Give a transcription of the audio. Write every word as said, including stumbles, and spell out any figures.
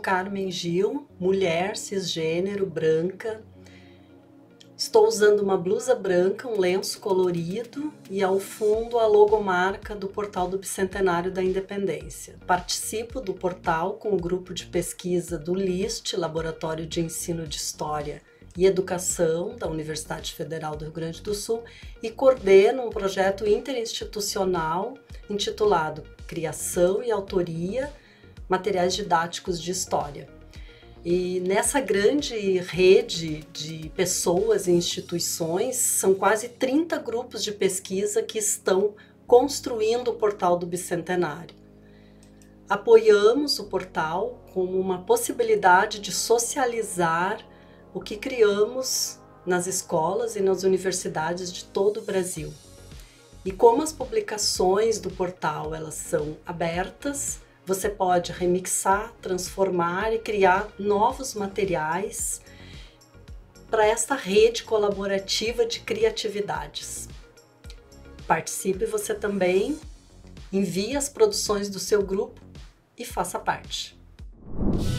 Carmen Gil, mulher, cisgênero, branca. Estou usando uma blusa branca, um lenço colorido e ao fundo a logomarca do Portal do Bicentenário da Independência. Participo do portal com o grupo de pesquisa do LIST, Laboratório de Ensino de História e Educação da Universidade Federal do Rio Grande do Sul e coordeno um projeto interinstitucional intitulado Criação e Autoria, Materiais Didáticos de História. E nessa grande rede de pessoas e instituições, são quase trinta grupos de pesquisa que estão construindo o Portal do Bicentenário. Apoiamos o portal como uma possibilidade de socializar o que criamos nas escolas e nas universidades de todo o Brasil. E como as publicações do portal elas são abertas, você pode remixar, transformar e criar novos materiais para esta rede colaborativa de criatividades. Participe você também, envie as produções do seu grupo e faça parte.